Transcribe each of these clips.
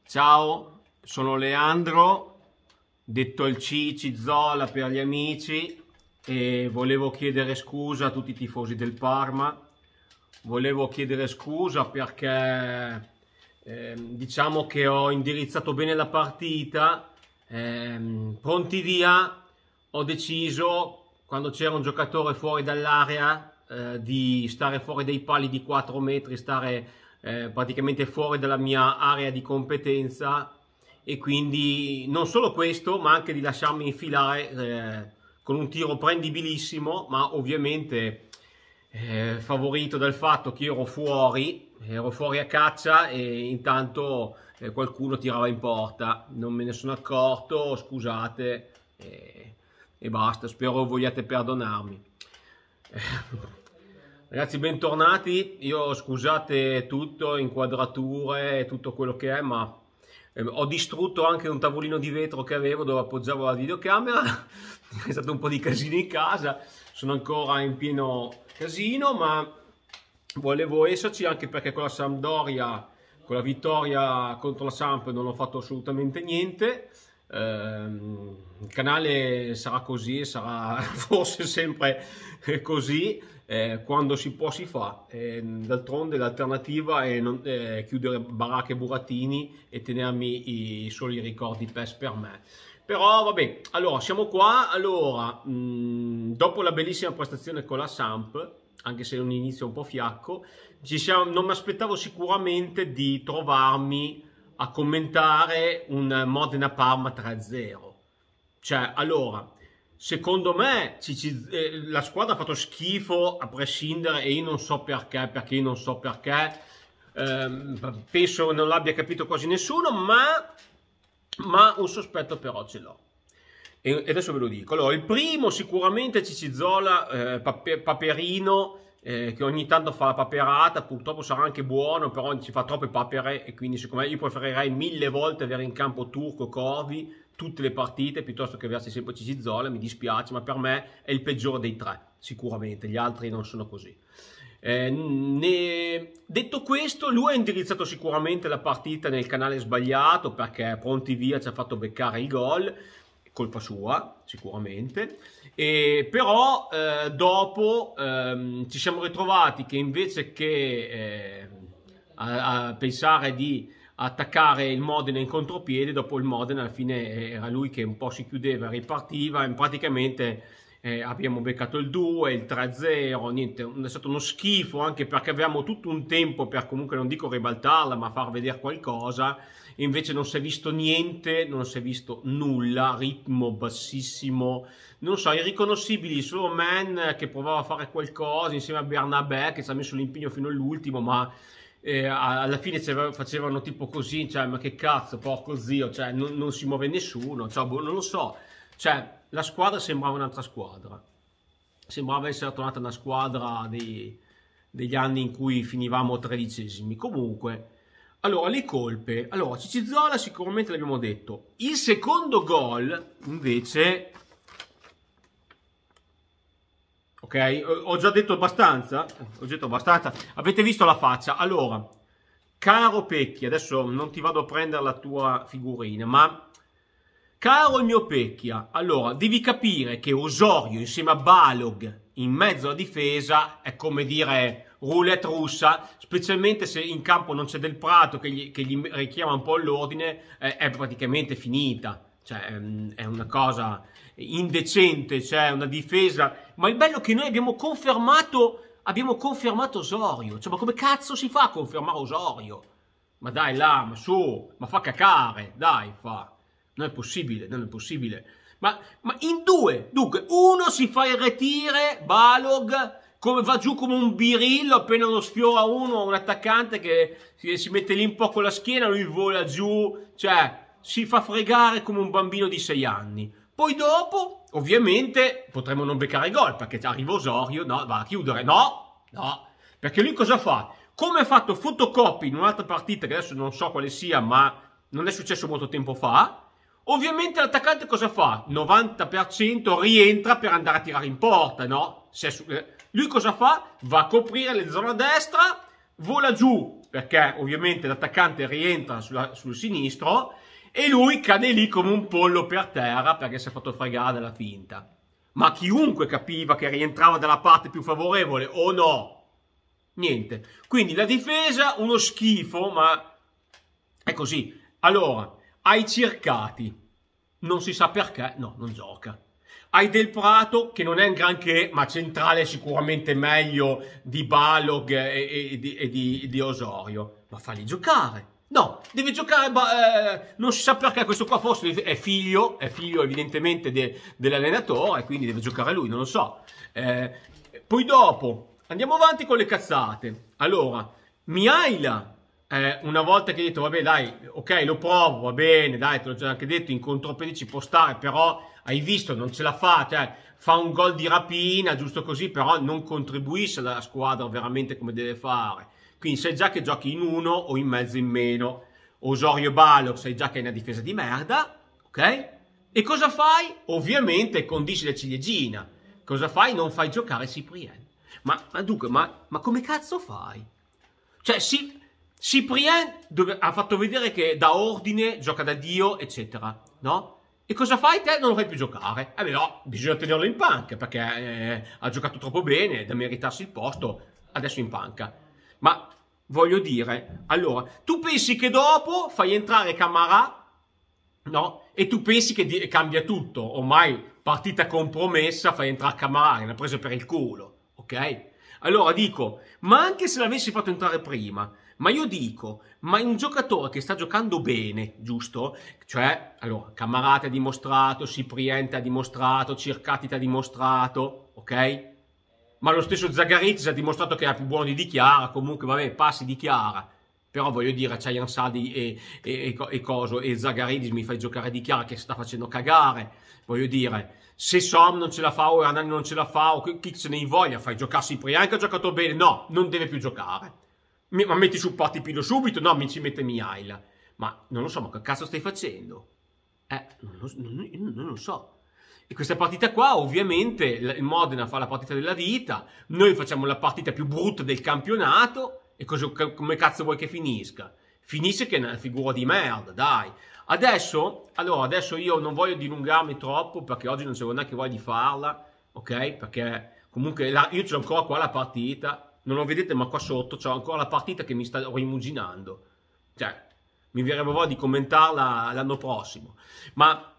Ciao, sono Leandro, detto il Zola per gli amici, e volevo chiedere scusa a tutti i tifosi del Parma. Volevo chiedere scusa perché diciamo che ho indirizzato bene la partita, pronti via, ho deciso, quando c'era un giocatore fuori dall'area, di stare fuori dai pali di 4 metri, stare praticamente fuori dalla mia area di competenza, e quindi non solo questo, ma anche di lasciarmi infilare con un tiro prendibilissimo, ma ovviamente favorito dal fatto che ero fuori a caccia, e intanto qualcuno tirava in porta. Non me ne sono accorto, scusate, e basta, spero vogliate perdonarmi. Ragazzi, bentornati. Io, scusate tutto, inquadrature e tutto quello che è, ma ho distrutto anche un tavolino di vetro che avevo dove appoggiavo la videocamera. È stato un po' di casino in casa, sono ancora in pieno casino, ma volevo esserci anche perché con la Sampdoria, con la vittoria contro la Samp, non ho fatto assolutamente niente. Il canale sarà così, sarà forse sempre così. Quando si può si fa, d'altronde l'alternativa è chiudere baracche e burattini e tenermi solo i ricordi PES per me. Però vabbè, allora siamo qua. Allora, dopo la bellissima prestazione con la Samp, anche se è un inizio un po' fiacco, non mi aspettavo sicuramente di trovarmi a commentare un Modena-Parma 3-0. Cioè, allora, secondo me la squadra ha fatto schifo a prescindere, e io non so perché, penso non l'abbia capito quasi nessuno, ma un sospetto però ce l'ho. E adesso ve lo dico. Allora, il primo sicuramente Zola, Paperino, che ogni tanto fa la paperata, purtroppo sarà anche buono, però ci fa troppe papere, e quindi secondo me io preferirei 1000 volte avere in campo Turco, Corvi tutte le partite piuttosto che aversi sempre Zola. Mi dispiace, ma per me è il peggiore dei tre, sicuramente. Gli altri non sono così. Detto questo, lui ha indirizzato sicuramente la partita nel canale sbagliato, perché pronti via ci ha fatto beccare il gol, colpa sua sicuramente. Però dopo ci siamo ritrovati che invece che a pensare di attaccare il Modena in contropiede, dopo il Modena alla fine era lui che un po' si chiudeva e ripartiva, e praticamente abbiamo beccato il 2, il 3-0, niente, è stato uno schifo, anche perché avevamo tutto un tempo per, comunque, non dico ribaltarla, ma far vedere qualcosa. Invece non si è visto niente, non si è visto nulla, ritmo bassissimo, non so, irriconoscibili, solo Man che provava a fare qualcosa insieme a Bernabé, che ci ha messo l'impegno fino all'ultimo, ma alla fine facevano tipo così, cioè, ma che cazzo, porco zio, cioè, non si muove nessuno, cioè, non lo so, cioè, la squadra sembrava un'altra squadra, sembrava essere tornata una squadra degli anni in cui finivamo 13esimi. Comunque, allora, le colpe. Allora, Zola sicuramente l'abbiamo detto. Il secondo gol, invece... Ok, ho già detto abbastanza? Ho detto abbastanza. Avete visto la faccia? Allora, caro Pecchi, adesso non ti vado a prendere la tua figurina, ma... Caro il mio Pecchia, allora, devi capire che Osorio insieme a Balog in mezzo alla difesa è come dire roulette russa, specialmente se in campo non c'è Del Prato che gli richiama un po' l'ordine, è praticamente finita. Cioè, è una cosa indecente, cioè una difesa. Ma il bello è che noi abbiamo confermato Osorio. Cioè, ma come cazzo si fa a confermare Osorio? Ma dai là, ma su, ma fa cacare, dai, fa. Non è possibile, non è possibile. Ma in due, dunque, uno si fa il retire, Balog, come va giù come un birillo, appena lo sfiora un attaccante che si mette lì un po' con la schiena, lui vola giù, cioè si fa fregare come un bambino di 6 anni. Poi dopo, ovviamente, potremmo non beccare gol, perché arriva Osorio, no, va a chiudere, no, perché lui cosa fa? Come ha fatto Fotocopy in un'altra partita, che adesso non so quale sia, ma non è successo molto tempo fa. Ovviamente l'attaccante cosa fa? 90% rientra per andare a tirare in porta, no? Lui cosa fa? Va a coprire le zone a destra, vola giù, perché ovviamente l'attaccante rientra sul sinistro, e lui cade lì come un pollo per terra perché si è fatto fregare dalla finta. Ma chiunque capiva che rientrava dalla parte più favorevole o no? Niente. Quindi la difesa, uno schifo, ma è così. Allora, hai Cercati, non si sa perché, no, non gioca. Hai Del Prato, che non è un granché, ma centrale sicuramente meglio di Balog e di Osorio. Ma falli giocare. No, deve giocare, non si sa perché questo qua forse è figlio evidentemente dell'allenatore, quindi deve giocare lui, non lo so. Poi dopo, andiamo avanti con le cazzate. Allora, Mihaila, una volta che hai detto, vabbè dai, ok, lo provo, va bene, dai, te l'ho già anche detto, in contropiede ci può stare, però hai visto, non ce la fa, cioè fa un gol di rapina, giusto così, però non contribuisce alla squadra veramente come deve fare. Quindi sai già che giochi in uno o in mezzo in meno. Osorio Balog, sai già che è una difesa di merda, ok? E cosa fai? Ovviamente condisci la ciliegina. Cosa fai? Non fai giocare Cyprien. Ma dunque, ma come cazzo fai? Cioè, Cyprien ha fatto vedere che dà ordine, gioca da Dio, eccetera, no? E cosa fai te? Non lo fai più giocare. Beh no, bisogna tenerlo in panca, perché ha giocato troppo bene, da meritarsi il posto, adesso in panca. Ma voglio dire, allora, tu pensi che dopo fai entrare Camarà, no? E tu pensi che cambia tutto, ormai partita compromessa, fai entrare Camarà, che l'ha preso per il culo, ok? Allora dico, ma anche se l'avessi fatto entrare prima, ma io dico, ma un giocatore che sta giocando bene, giusto? Cioè, allora, Camarà ti ha dimostrato, Cyprien ti ha dimostrato, Cercati ti ha dimostrato, ok? Ma lo stesso Zagaritis ha dimostrato che era più buono di Dichiara, comunque vabbè, passi Dichiara. Però voglio dire, c'hai Ansadi e Coso, e Zagaritis mi fai giocare Dichiara che sta facendo cagare. Voglio dire, se Som non ce la fa o Hernani non ce la fa o chi se ne voglia, fai giocare Cyprien che ha giocato bene. No, non deve più giocare. Ma metti su Partipilo subito? No, mi ci mette Mihaila. Ma non lo so, ma che cazzo stai facendo? Non lo so. E questa partita qua, ovviamente, il Modena fa la partita della vita, noi facciamo la partita più brutta del campionato, e come cazzo vuoi che finisca? Finisce che è una figura di merda, dai. Adesso io non voglio dilungarmi troppo, perché oggi non c'avevo neanche voglia di farla, ok? Perché comunque io c'ho ancora qua la partita, non lo vedete ma qua sotto c'ho ancora la partita che mi sta rimuginando. Cioè, mi verrebbe voglia di commentarla l'anno prossimo. Ma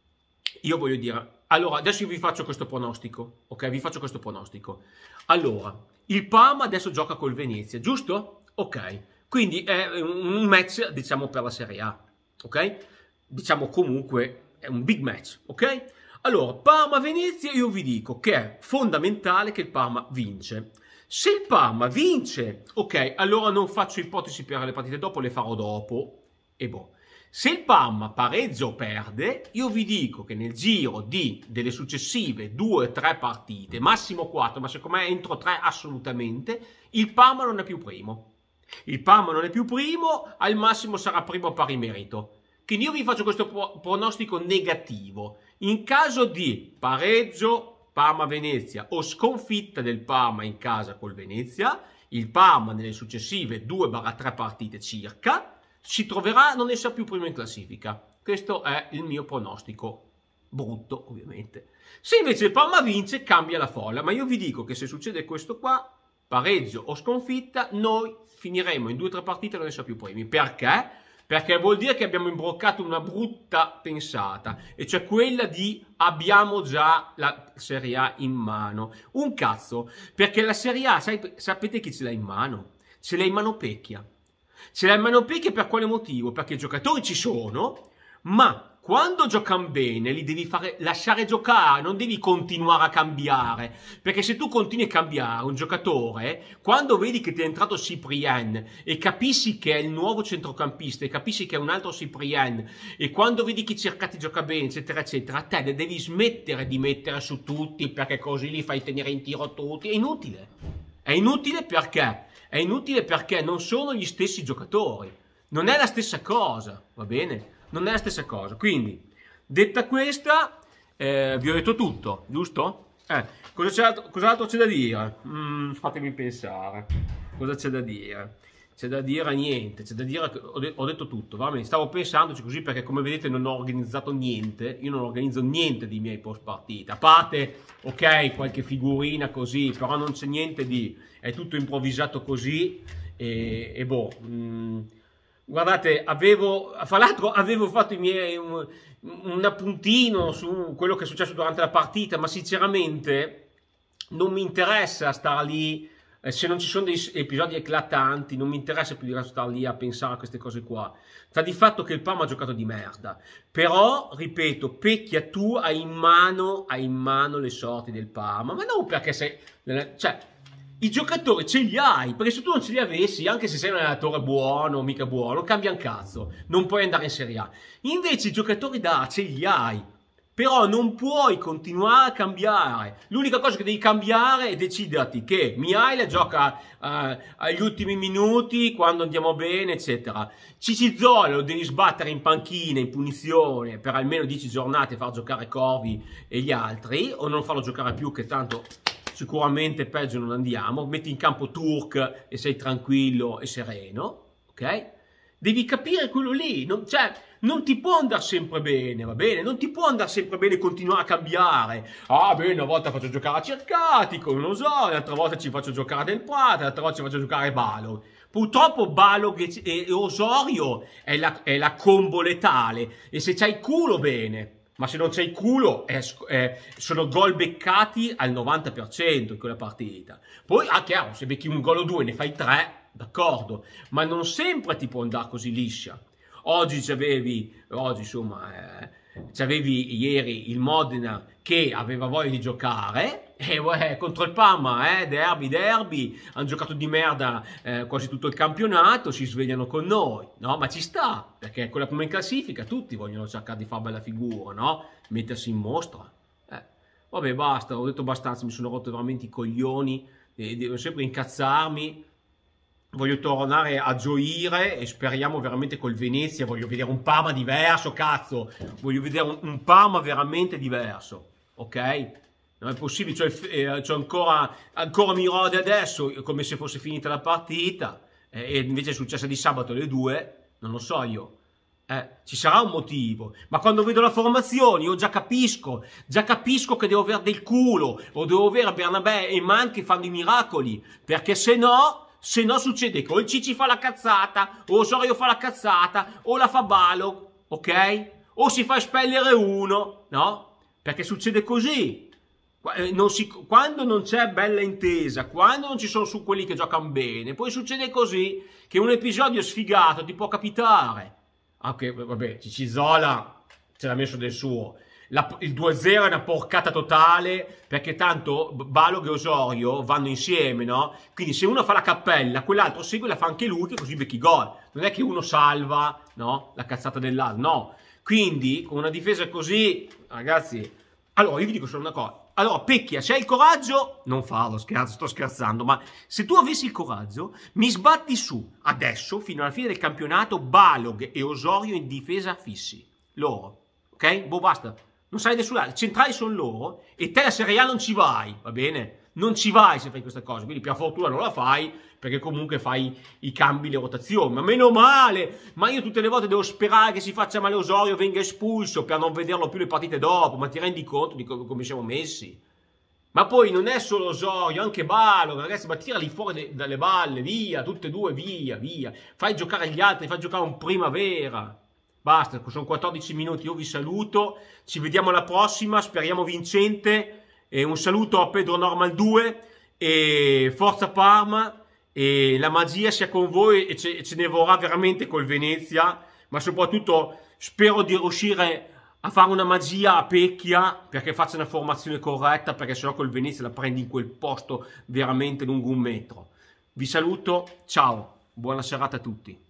io voglio dire... Allora, adesso io vi faccio questo pronostico, ok? Vi faccio questo pronostico. Allora, il Parma adesso gioca col Venezia, giusto? Ok, quindi è un match, diciamo, per la Serie A, ok? Diciamo comunque è un big match, ok? Allora, Parma-Venezia, io vi dico che è fondamentale che il Parma vince. Se il Parma vince, ok, allora non faccio ipotesi per le partite dopo, le farò dopo, e boh. Se il Parma pareggia o perde, io vi dico che nel giro delle successive 2-3 partite, massimo 4, ma secondo me entro 3 assolutamente, il Parma non è più primo. Il Parma non è più primo, al massimo sarà primo a pari merito. Quindi io vi faccio questo pronostico negativo. In caso di pareggio Parma-Venezia o sconfitta del Parma in casa col Venezia, il Parma nelle successive 2-3 partite circa si troverà a non essere più primo in classifica. Questo è il mio pronostico, brutto ovviamente. Se invece il Parma vince, cambia la folla, ma io vi dico che se succede questo qua, pareggio o sconfitta, noi finiremo in 2-3 partite a non essere più primi. Perché? Perché vuol dire che abbiamo imbroccato una brutta pensata, e cioè quella di abbiamo già la Serie A in mano. Un cazzo, perché la Serie A, sapete chi ce l'ha in mano? Ce l'ha in mano Pecchia. Ce l'ha in mano Pecchia per quale motivo? Perché i giocatori ci sono, ma quando giocano bene li devi lasciare giocare, non devi continuare a cambiare, perché se tu continui a cambiare un giocatore, quando vedi che ti è entrato Cyprien e capisci che è il nuovo centrocampista e capisci che è un altro Cyprien, e quando vedi che Cercati gioca bene, eccetera eccetera, te ne devi smettere di mettere su tutti, perché così li fai tenere in tiro tutti. È inutile. È inutile perché? È inutile perché non sono gli stessi giocatori, non è la stessa cosa, va bene? Non è la stessa cosa. Quindi, detta questa, vi ho detto tutto, giusto? Cos'altro c'è da dire? Fatemi pensare. cosa c'è da dire? C'è da dire niente, c'è da dire che ho detto tutto, veramente. Stavo pensandoci così perché come vedete non ho organizzato niente, io non organizzo niente dei miei post partita, a parte, ok, qualche figurina così, però non c'è niente di, è tutto improvvisato così e boh, guardate, fra l'altro avevo fatto un appuntino su quello che è successo durante la partita, ma sinceramente non mi interessa stare lì. Se non ci sono dei episodi eclatanti, non mi interessa più di stare lì a pensare a queste cose qua. Sta di fatto che il Parma ha giocato di merda. Però, ripeto, Pecchia, tu hai in mano le sorti del Parma. Ma non perché sei... Cioè, i giocatori ce li hai. Perché se tu non ce li avessi, anche se sei un allenatore buono o mica buono, cambia un cazzo. Non puoi andare in Serie A. Invece i giocatori ce li hai. Però non puoi continuare a cambiare. L'unica cosa che devi cambiare è deciderti che Mihail gioca agli ultimi minuti, quando andiamo bene, eccetera. Ciccizzone lo devi sbattere in panchina, in punizione, per almeno 10 giornate, far giocare Corvi e gli altri, o non farlo giocare più, che tanto sicuramente peggio non andiamo. Metti in campo Turk e sei tranquillo e sereno, ok? Devi capire quello lì, non ti può andare sempre bene, va bene? Non ti può andare sempre bene continuare a cambiare. Ah, bene, una volta faccio giocare a Cercatico, non lo so, l'altra volta ci faccio giocare Del Prato, l'altra volta ci faccio giocare Balog. Purtroppo Balog e Osorio è la combo letale, e se c'hai culo bene. Ma se non c'hai culo, sono gol beccati al 90% in quella partita. Poi, chiaro, se becchi un gol o due ne fai 3, d'accordo, ma non sempre ti può andare così liscia. Oggi c'avevi ieri il Modena che aveva voglia di giocare, e contro il Parma, derby, hanno giocato di merda quasi tutto il campionato, si svegliano con noi, no? Ma ci sta, perché quella come in classifica tutti vogliono cercare di fare bella figura, no? Mettersi in mostra. Vabbè, basta, ho detto abbastanza, mi sono rotto veramente i coglioni, devo sempre incazzarmi. Voglio tornare a gioire e speriamo veramente col Venezia. Voglio vedere un Parma diverso, cazzo. Voglio vedere un Parma veramente diverso, ok? Non è possibile, c'ho ancora mi rode adesso come se fosse finita la partita, e invece è successa di sabato alle 2, non lo so io. Ci sarà un motivo, ma quando vedo la formazione io già capisco che devo avere del culo, o devo avere Bernabé e Man che fanno i miracoli, perché se no succede che o il Cici fa la cazzata, o Osorio fa la cazzata, o la fa Balog, ok? O si fa espellere uno, no? Perché succede così. Quando non c'è bella intesa, quando non ci sono su quelli che giocano bene, poi succede così, che un episodio sfigato ti può capitare. Ok, vabbè, Ciccizola ce l'ha messo del suo. Il 2-0 è una porcata totale, perché tanto Balog e Osorio vanno insieme, no? Quindi se uno fa la cappella, quell'altro segue e la fa anche lui, che così becchi gol. Non è che uno salva, no? La cazzata dell'altro, no. Quindi, con una difesa così, ragazzi... Allora, io vi dico solo una cosa. Allora, Pecchia, se hai il coraggio, non farlo, scherzo, sto scherzando, ma se tu avessi il coraggio, mi sbatti su, adesso, fino alla fine del campionato, Balog e Osorio in difesa fissi. Loro, ok? Boh, basta. Non sai nessun altro, i centrali sono loro, e te la Serie A non ci vai, va bene? Non ci vai se fai questa cosa, quindi per fortuna non la fai, perché comunque fai i cambi, le rotazioni, ma meno male, ma io tutte le volte devo sperare che si faccia male Osorio, venga espulso per non vederlo più le partite dopo, ma ti rendi conto di come siamo messi? Ma poi non è solo Osorio, anche Balog, ragazzi, ma tirali fuori dalle balle, via, tutte e due, via, fai giocare gli altri, fai giocare un Primavera. Basta, sono 14 minuti, io vi saluto, ci vediamo alla prossima, speriamo vincente, e un saluto a Pedro Normal 2, e forza Parma, e la magia sia con voi, e ce ne vorrà veramente col Venezia, ma soprattutto spero di riuscire a fare una magia a Pecchia, perché faccia una formazione corretta, perché sennò col Venezia la prendi in quel posto veramente lungo un metro. Vi saluto, ciao, buona serata a tutti.